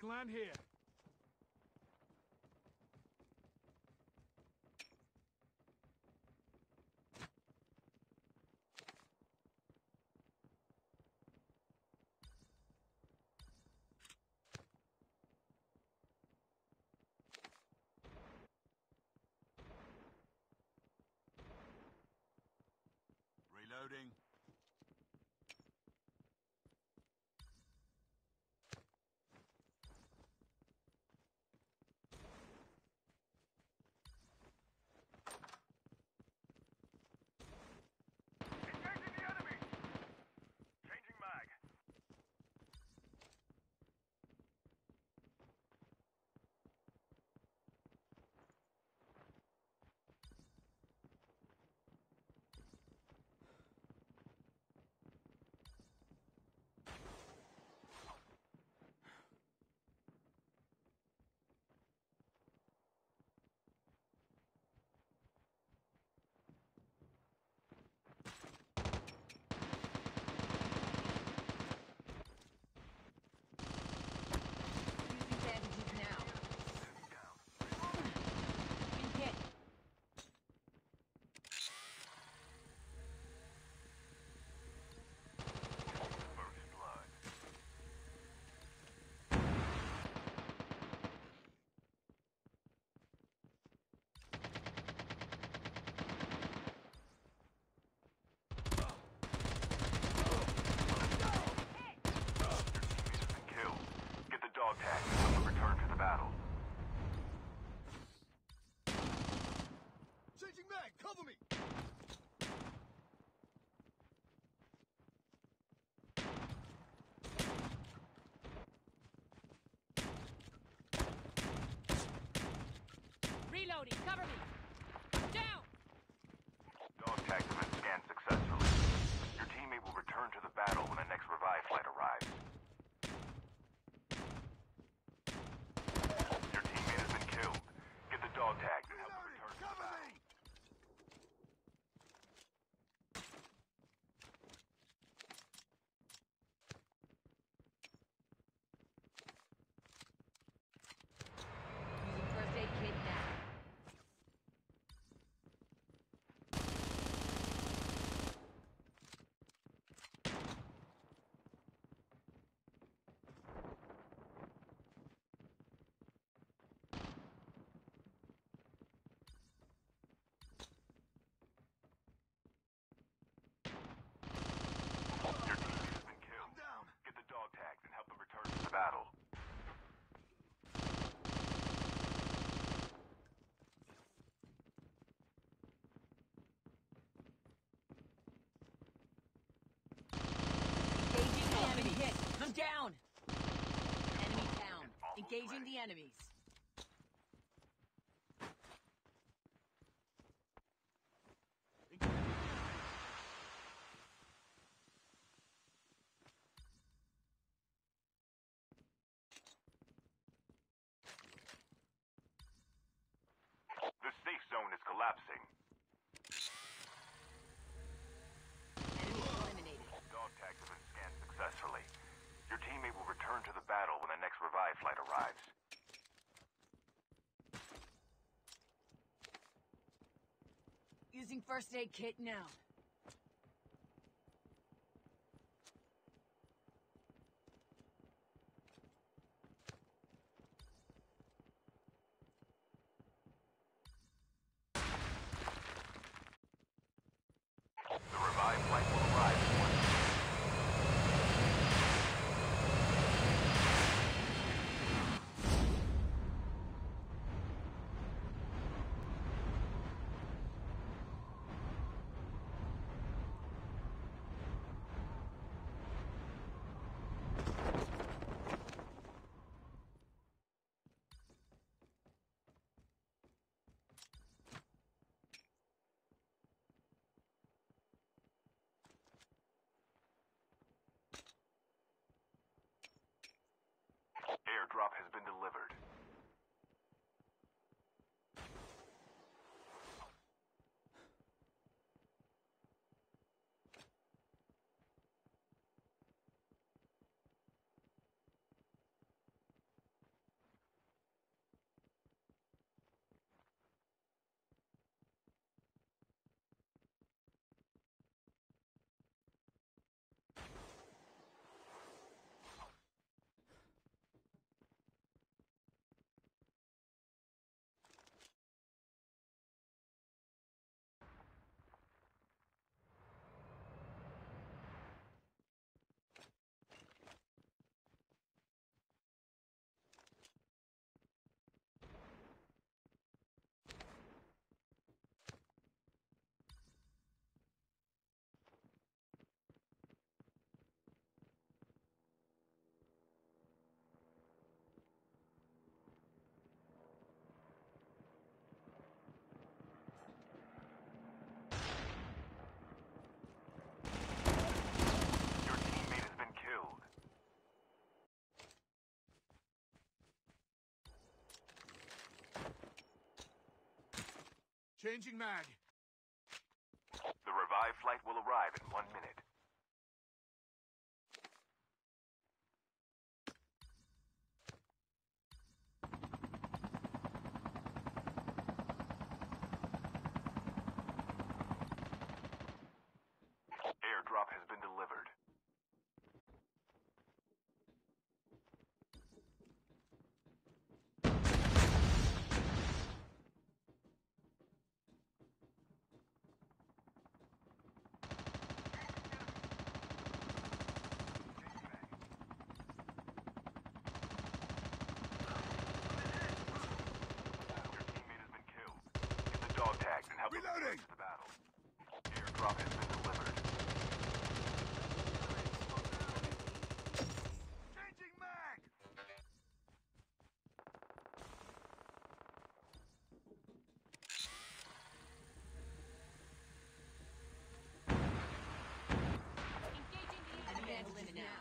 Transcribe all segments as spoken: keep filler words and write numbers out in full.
can land here. Reloading. Engaging the enemy! Changing mag. Using bandages now. Been hit. First blood. Killed. Get the dog tag and help them return to the battle. Changing mag! Cover me! Reloading. Cover me. Down. Dog tags have been scanned successfully. Your teammate will return to the battle when the next revive flight arrives. Your teammate has been killed. Get the dog tags and help them return to the Cover battle. me! Using first aid kit now. Your teammate has been killed. I'm down. Get the dog tags and help them return to the battle. Engaging the enemy. Hit. I'm down. Enemy down. Engaging the enemies. The safe zone is collapsing. Enemy eliminated. Dog tags have been scanned successfully. Your teammate will return to the battle when the next revive flight arrives. Using first aid kit now. The revive flight will arrive in one minute. Changing mag. The revived flight will arrive in one minute. Airdrop has been delivered. Dog tags and help them return to the battle. Airdrop has been delivered. Changing mag. Engaging the enemy eliminated now.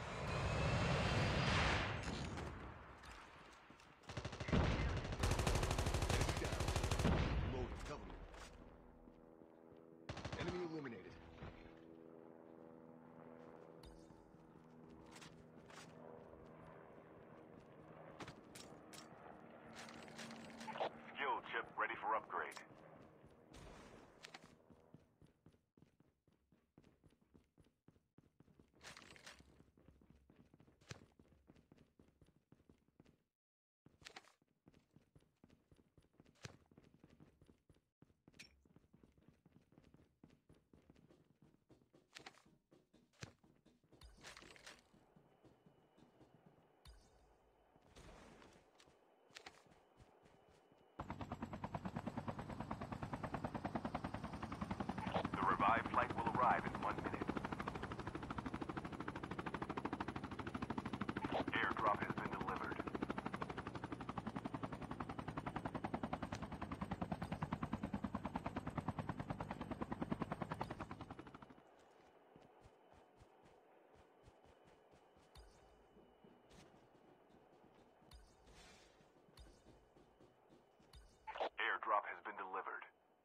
Loading. Cover me. Enemy eliminated. Skill chip ready for upgrade. The revived flight will arrive in one minute. Airdrop has been delivered. Airdrop has been delivered.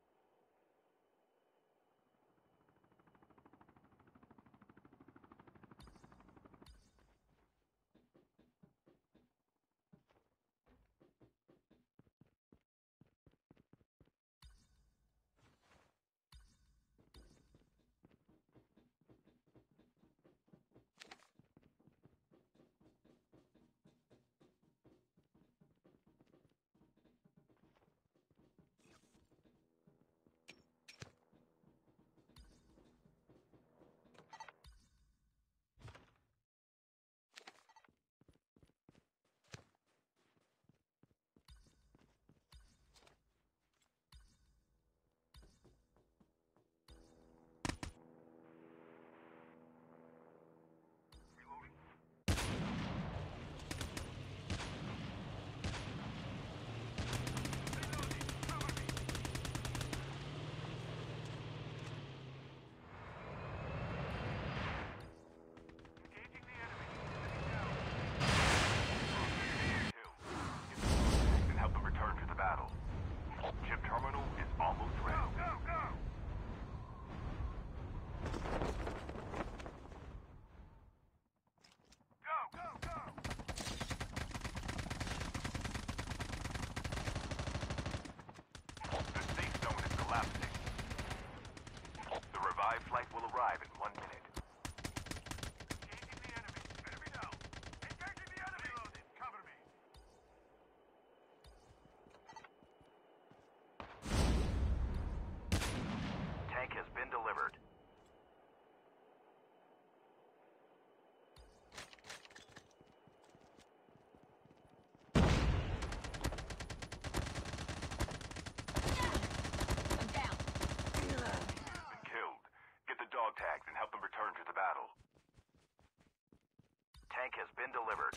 Tank has been delivered.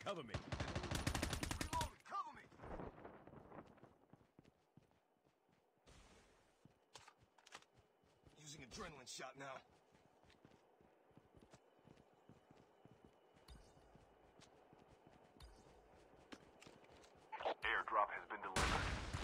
Cover me. Reloading, cover me! Using adrenaline shot now. Airdrop has been delivered.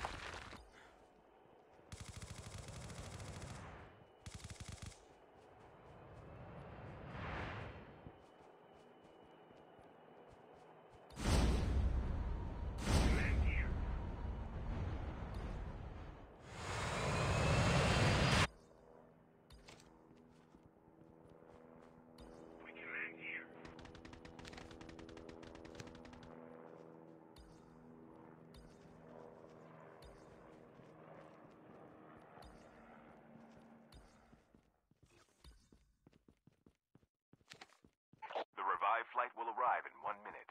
The revived flight will arrive in one minute.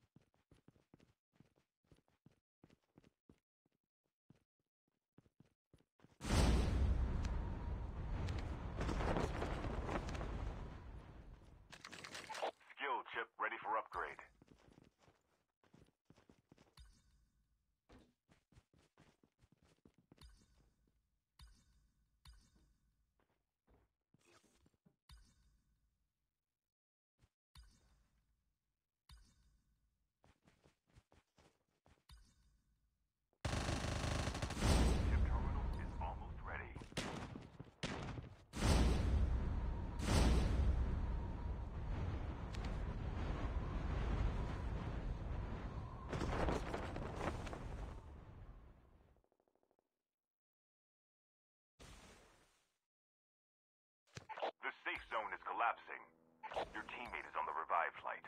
Skill chip ready for upgrade. Chip terminal is almost ready. The safe zone is collapsing. Your teammate is on the revived flight.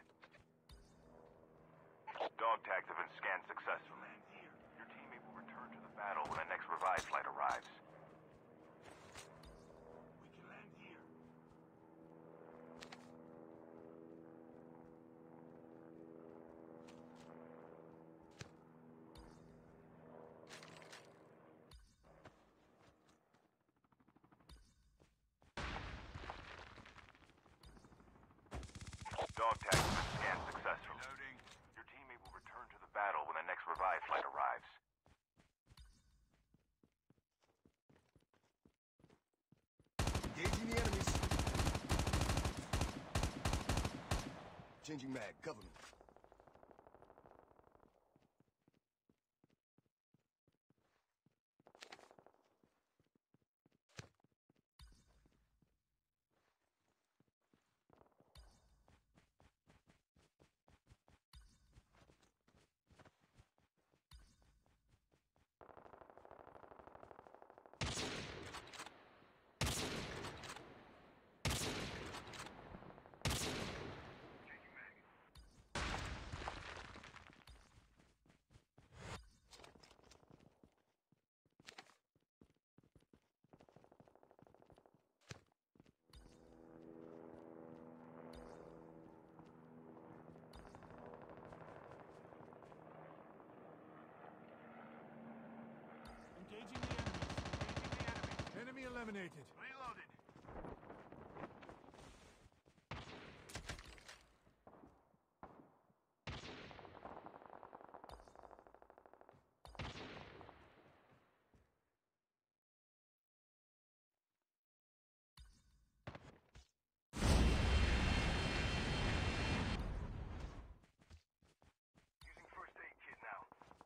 Dog tags have been scanned successfully. Your teammate will return to the battle when the next revived flight arrives. We can land here. Dog tags have been scanned successfully. Reloading. Your teammate will return to the battle when the next revived flight arrives. Engaging the enemies. Changing mag, cover me. Engaging the enemies. Engaging the enemies. Enemy eliminated. Reloaded. Using first aid kit now.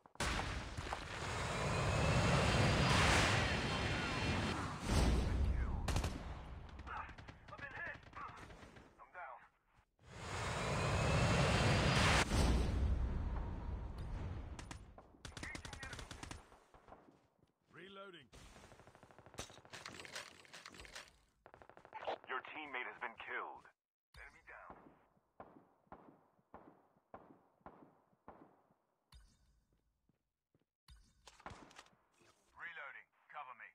I've been hit. I'm down. Reloading. Your teammate has been killed. Enemy down. Reloading. Cover me.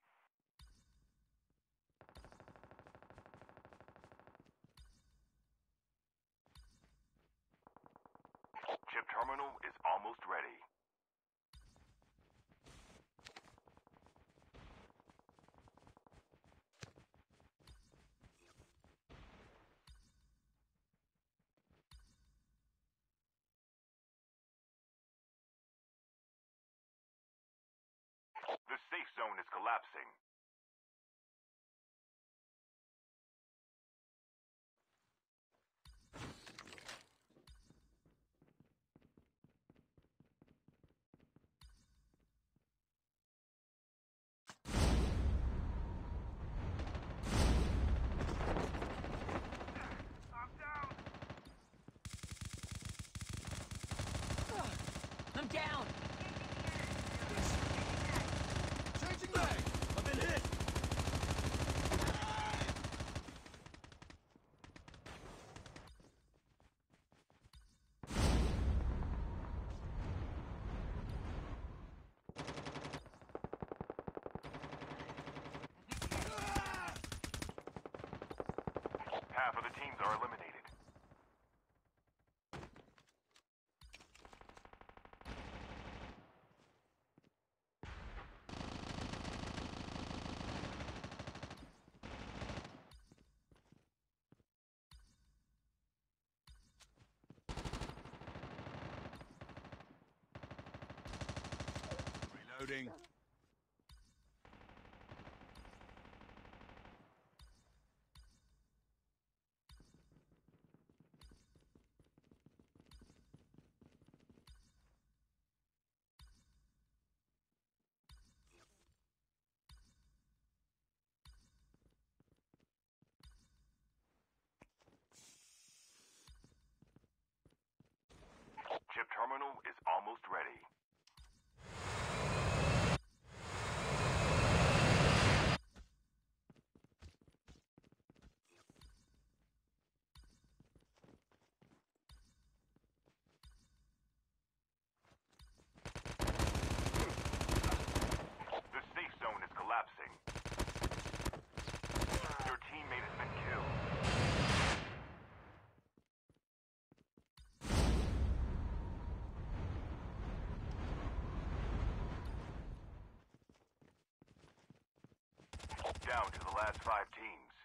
Chip terminal is almost ready. safe zone is collapsing. I'm down! Changing mag! I've been hit! Half of the teams are eliminated. Reloading. Chip terminal is almost ready. The safe zone is collapsing. Your teammate has been killed. Down to the last five teams.